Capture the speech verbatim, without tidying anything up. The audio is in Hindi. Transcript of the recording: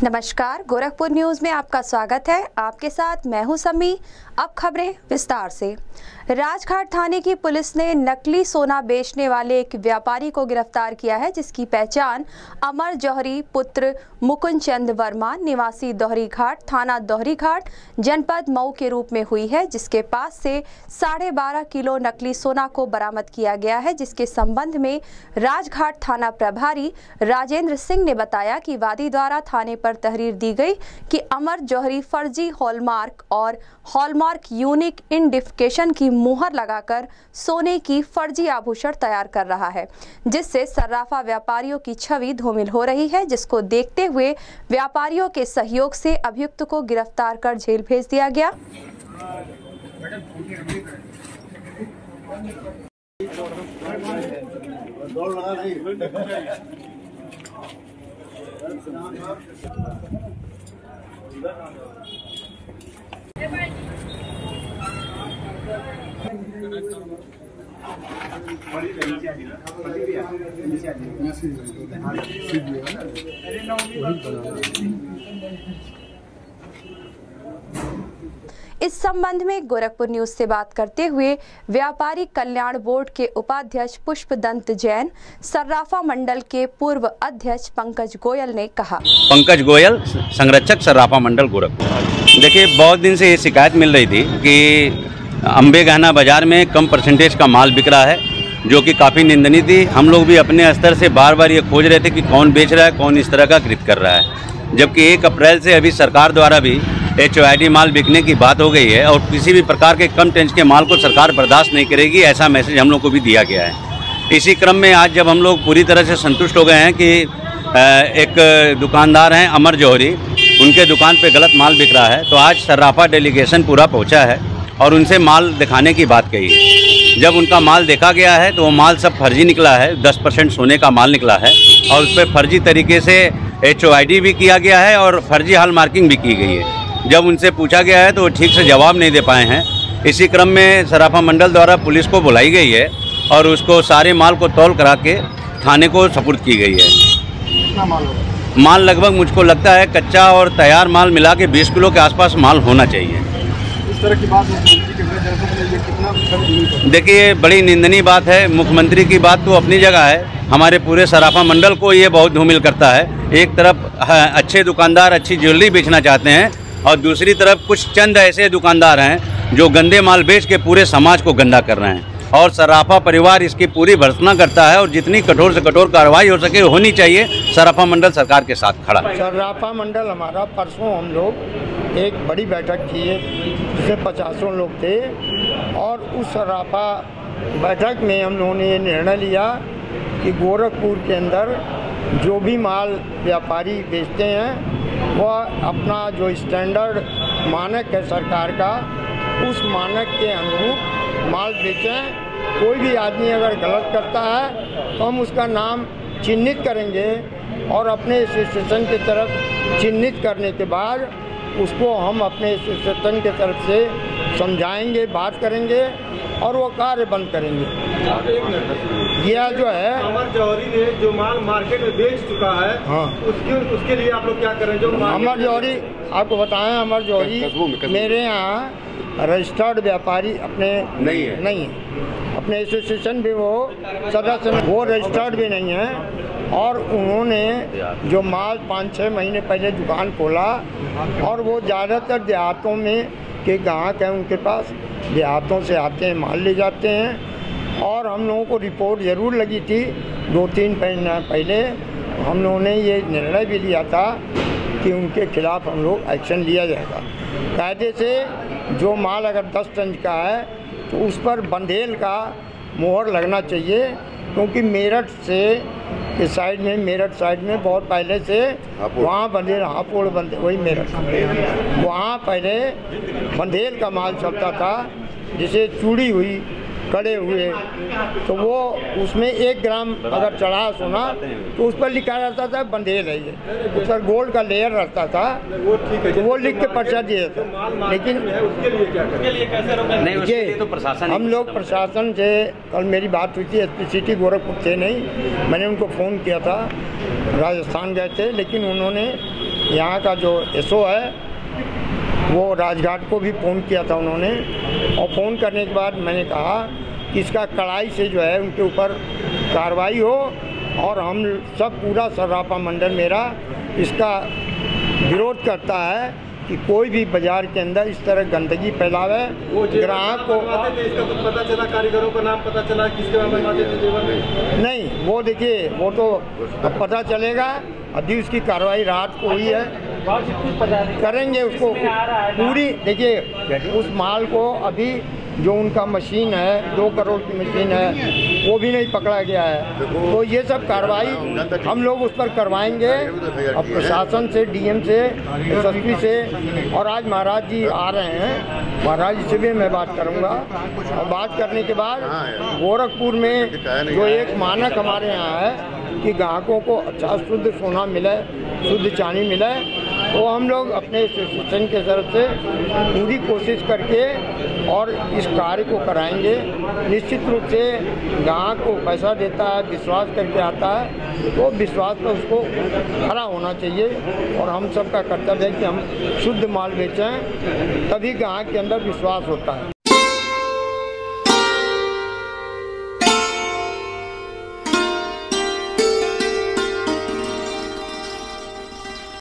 नमस्कार, गोरखपुर न्यूज में आपका स्वागत है। आपके साथ मैं हूं समी। अब खबरें विस्तार से। राजघाट थाने की पुलिस ने नकली सोना बेचने वाले एक व्यापारी को गिरफ्तार किया है, जिसकी पहचान अमर जौहरी पुत्र मुकुंद चंद वर्मा निवासी दोहरी घाट थाना दोहरी घाट जनपद मऊ के रूप में हुई है, जिसके पास से साढ़े बारह किलो नकली सोना को बरामद किया गया है। जिसके संबंध में राजघाट थाना प्रभारी राजेंद्र सिंह ने बताया कि वादी द्वारा थाने पर तहरीर दी गई कि अमर जौहरी फर्जी हॉलमार्क और हॉलमार्क यूनिक आइडेंटिफिकेशन की मुहर लगाकर सोने की फर्जी आभूषण तैयार कर रहा है, जिससे सर्राफा व्यापारियों की छवि धूमिल हो रही है। जिसको देखते हुए व्यापारियों के सहयोग से अभियुक्त को गिरफ्तार कर जेल भेज दिया गया। इस संबंध में गोरखपुर न्यूज से बात करते हुए व्यापारी कल्याण बोर्ड के उपाध्यक्ष पुष्पदंत जैन, सर्राफा मंडल के पूर्व अध्यक्ष पंकज गोयल ने कहा। पंकज गोयल, संरक्षक सर्राफा मंडल गोरखपुर। देखिए, बहुत दिन से ये शिकायत मिल रही थी कि अम्बे गहना बाजार में कम परसेंटेज का माल बिक रहा है, जो कि काफ़ी निंदनीय थी। हम लोग भी अपने स्तर से बार बार ये खोज रहे थे कि कौन बेच रहा है, कौन इस तरह का कृत्य कर रहा है। जबकि एक अप्रैल से अभी सरकार द्वारा भी एच ओ आई डी माल बिकने की बात हो गई है और किसी भी प्रकार के कम टेंच के माल को सरकार बर्दाश्त नहीं करेगी, ऐसा मैसेज हम लोग को भी दिया गया है। इसी क्रम में आज जब हम लोग पूरी तरह से संतुष्ट हो गए हैं कि एक दुकानदार हैं अमर जौहरी, उनके दुकान पे गलत माल बिक रहा है, तो आज सर्राफा डेलीगेशन पूरा पहुंचा है और उनसे माल दिखाने की बात कही है। जब उनका माल देखा गया है तो वो माल सब फर्जी निकला है, दस परसेंट सोने का माल निकला है और उस पर फर्जी तरीके से एच ओ आई डी भी किया गया है और फर्जी हॉल मार्किंग भी की गई है। जब उनसे पूछा गया है तो वो ठीक से जवाब नहीं दे पाए हैं। इसी क्रम में सर्राफा मंडल द्वारा पुलिस को बुलाई गई है और उसको सारे माल को तौल करा के थाने को सपुर्द की गई है। कितना माल होगा? माल लगभग मुझको लगता है कच्चा और तैयार माल मिला के बीस किलो के आसपास माल होना चाहिए। इस तरह की बात कितना? देखिए, बड़ी निंदनीय बात है। मुख्यमंत्री की बात तो अपनी जगह है, हमारे पूरे सर्राफा मंडल को ये बहुत धूमिल करता है। एक तरफ अच्छे दुकानदार अच्छी ज्वेलरी बेचना चाहते हैं और दूसरी तरफ कुछ चंद ऐसे दुकानदार हैं जो गंदे माल बेच के पूरे समाज को गंदा कर रहे हैं और सर्राफा परिवार इसकी पूरी भर्त्सना करता है और जितनी कठोर से कठोर कार्रवाई हो सके होनी चाहिए। सर्राफा मंडल सरकार के साथ खड़ा है। सर्राफा मंडल हमारा परसों हम लोग एक बड़ी बैठक की है, जिसमें पचासों लोग थे और उस सर्राफा बैठक में हम लोगों ने ये निर्णय लिया कि गोरखपुर के अंदर जो भी माल व्यापारी बेचते हैं वह अपना जो स्टैंडर्ड मानक है सरकार का, उस मानक के अनुरूप माल बेचें। कोई भी आदमी अगर गलत करता है तो हम उसका नाम चिन्हित करेंगे और अपने एसोसिएशन की तरफ चिन्हित करने के बाद उसको हम अपने एसोसिएशन की तरफ से समझाएंगे, बात करेंगे और वो कार्य बंद करेंगे। यह जो है अमर जौहरी ने जो माल मार्केट में बेच चुका है, हाँ, उसके उसके लिए आप लोग क्या करें? जो अमर जौहरी, आपको बताएं, अमर जौहरी मेरे यहाँ रजिस्टर्ड व्यापारी अपने नहीं है नहीं है अपने एसोसिएशन भी वो सदस्य, वो रजिस्टर्ड भी नहीं है। और उन्होंने जो माल पाँच छः महीने पहले दुकान खोला और वो ज़्यादातर देहातों में के ग्राहक हैं, उनके पास देहातों से आते हैं, माल ले जाते हैं। और हम लोगों को रिपोर्ट ज़रूर लगी थी, दो तीन महीना पहले हम लोगों ने ये निर्णय भी लिया था कि उनके खिलाफ़ हम लोग एक्शन लिया जाएगा। कायदे से जो माल अगर दस टन का है तो उस पर बंधेल का मोहर लगना चाहिए, क्योंकि मेरठ से के साइड में मेरठ साइड में बहुत पहले से वहाँ बंधेल, हापुड़ बंधेल, वही मेरठ, वहाँ पहले बंधेल का माल चलता था, जिसे चूड़ी हुई, कड़े हुए, तो वो उसमें एक ग्राम अगर चढ़ा सोना तो उस पर लिखा रहता था बंधेल है, ये उस पर गोल्ड का लेयर रहता था, वो ठीक है, तो वो लिख के पर्चा दिया था। लेकिन उसके लिए क्या करें? नहीं, उसके लिए तो प्रशासन, हम लोग प्रशासन से कल मेरी बात हुई थी, एस पी सिटी गोरखपुर थे नहीं, मैंने उनको फ़ोन किया था, राजस्थान गए थे, लेकिन उन्होंने यहाँ का जो एसओ है वो राजघाट को भी फ़ोन किया था उन्होंने, और फ़ोन करने के बाद मैंने कहा कि इसका कड़ाई से जो है उनके ऊपर कार्रवाई हो, और हम सब पूरा सर्राफा मंडल मेरा इसका विरोध करता है कि कोई भी बाज़ार के अंदर इस तरह गंदगी फैलावे, ग्राहक को। इसका कुछ पता चला, कारीगरों का नाम पता चला, किसके नाम बनवाते थे जेवर में? नहीं, वो देखिए वो तो अब पता चलेगा, अभी उसकी कार्रवाई रात को हुई है, करेंगे उसको पूरी। देखिए उस माल को अभी जो उनका मशीन है, दो करोड़ की मशीन है, वो भी नहीं पकड़ा गया है। तो ये सब कार्रवाई हम लोग उस पर करवाएंगे, अब प्रशासन से, डीएम से, एसएसपी से, और आज महाराज जी आ रहे हैं, महाराज जी से भी मैं बात करूंगा, और बात करने के बाद गोरखपुर में जो एक मानक हमारे यहाँ है कि ग्राहकों को अच्छा शुद्ध सोना मिले, शुद्ध चांदी मिले, तो हम लोग अपने एसोसिएशन के तरफ से पूरी कोशिश करके और इस कार्य को कराएंगे। निश्चित रूप से ग्राहक को पैसा देता है, विश्वास करके आता है, तो विश्वास पर उसको खरा होना चाहिए, और हम सबका कर्तव्य है कि हम शुद्ध माल बेचें, तभी ग्राहक के अंदर विश्वास होता है।